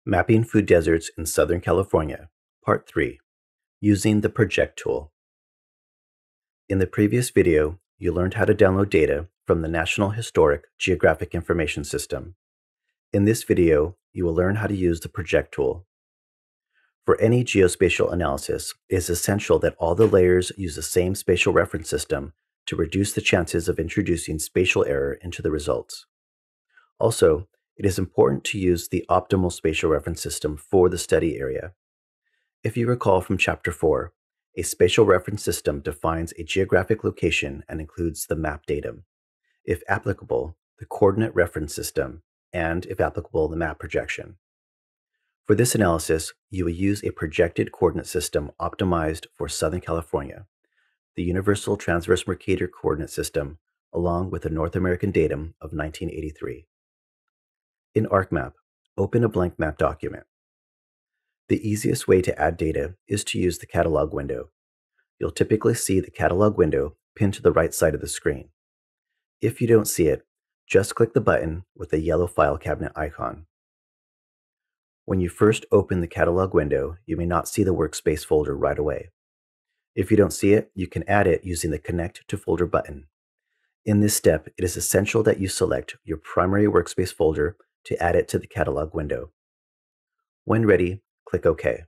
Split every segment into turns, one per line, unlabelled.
Mapping Food Deserts in Southern California, Part 3, Using the Project Tool. In the previous video, you learned how to download data from the National Historic Geographic Information System. In this video, you will learn how to use the Project Tool. For any geospatial analysis, it is essential that all the layers use the same spatial reference system to reduce the chances of introducing spatial error into the results. Also, it is important to use the optimal spatial reference system for the study area. If you recall from Chapter 4, a spatial reference system defines a geographic location and includes the map datum, if applicable, the coordinate reference system, and, if applicable, the map projection. For this analysis, you will use a projected coordinate system optimized for Southern California, the Universal Transverse Mercator Coordinate System, along with the North American datum of 1983. In ArcMap, open a blank map document. The easiest way to add data is to use the catalog window. You'll typically see the catalog window pinned to the right side of the screen. If you don't see it, just click the button with the yellow file cabinet icon. When you first open the catalog window, you may not see the workspace folder right away. If you don't see it, you can add it using the Connect to Folder button. In this step, it is essential that you select your primary workspace folder to add it to the catalog window. When ready, click OK.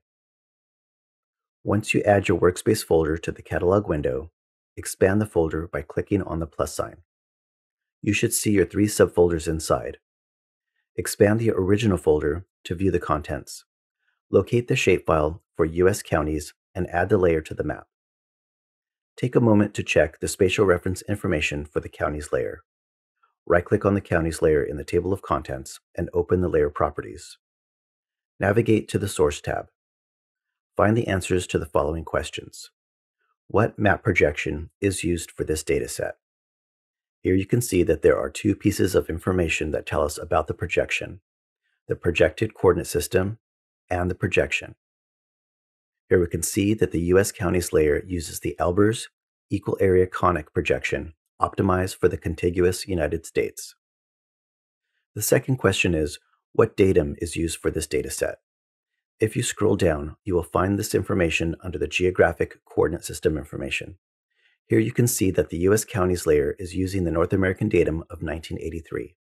Once you add your workspace folder to the catalog window, expand the folder by clicking on the plus sign. You should see your 3 subfolders inside. Expand the original folder to view the contents. Locate the shapefile for U.S. counties and add the layer to the map. Take a moment to check the spatial reference information for the counties layer. Right-click on the counties layer in the table of contents and open the layer properties. Navigate to the Source tab. Find the answers to the following questions. What map projection is used for this dataset? Here you can see that there are 2 pieces of information that tell us about the projection: the projected coordinate system and the projection. Here we can see that the U.S. counties layer uses the Albers equal area conic projection optimized for the contiguous United States. The second question is, what datum is used for this dataset? If you scroll down, you will find this information under the Geographic Coordinate System information. Here you can see that the U.S. counties layer is using the North American datum of 1983.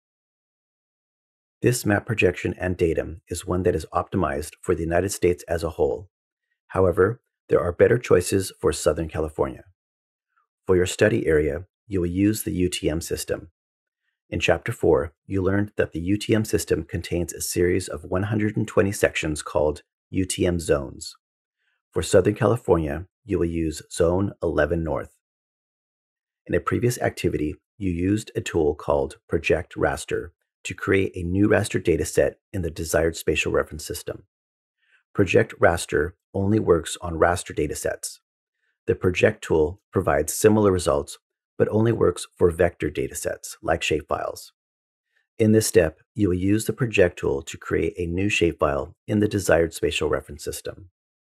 This map projection and datum is one that is optimized for the United States as a whole. However, there are better choices for Southern California. For your study area, you will use the UTM system. In Chapter 4, you learned that the UTM system contains a series of 120 sections called UTM zones. For Southern California, you will use Zone 11 North. In a previous activity, you used a tool called Project Raster to create a new raster dataset in the desired spatial reference system. Project Raster only works on raster datasets. The Project tool provides similar results, but only works for vector datasets like shapefiles. In this step, you will use the Project tool to create a new shapefile in the desired spatial reference system.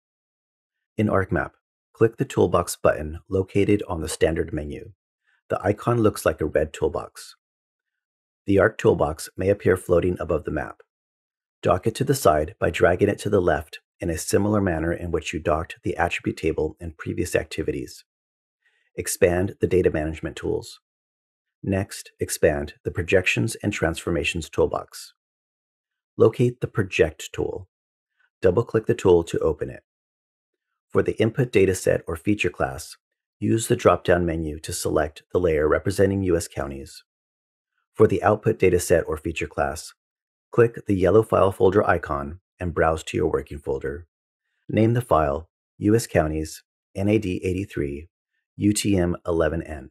In ArcMap, click the Toolbox button located on the Standard menu. The icon looks like a red toolbox. The Arc toolbox may appear floating above the map. Dock it to the side by dragging it to the left in a similar manner in which you docked the attribute table in previous activities. Expand the data management tools. Next, expand the Projections and Transformations toolbox. Locate the Project tool. Double-click the tool to open it. For the Input Dataset or Feature class, use the drop-down menu to select the layer representing U.S. counties. For the Output Dataset or Feature class, click the yellow file folder icon and browse to your working folder. Name the file U.S. Counties NAD 83 UTM 11N.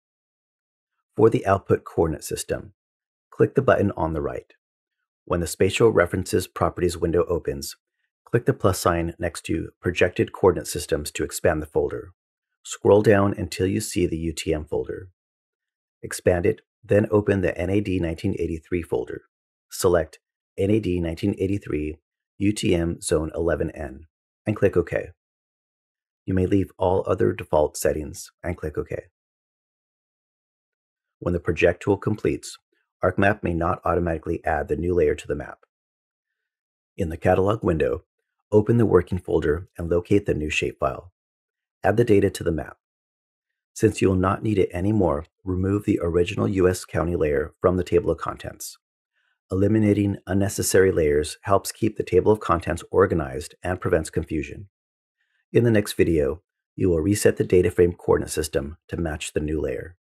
For the Output Coordinate System, click the button on the right. When the Spatial References Properties window opens, click the plus sign next to Projected Coordinate Systems to expand the folder. Scroll down until you see the UTM folder. Expand it, then open the NAD 1983 folder. Select NAD 1983 UTM Zone 11N and click OK. You may leave all other default settings and click OK. When the Project tool completes, ArcMap may not automatically add the new layer to the map. In the Catalog window, open the working folder and locate the new shapefile. Add the data to the map. Since you will not need it anymore, remove the original U.S. County layer from the table of contents. Eliminating unnecessary layers helps keep the table of contents organized and prevents confusion. In the next video, you will reset the data frame coordinate system to match the new layer.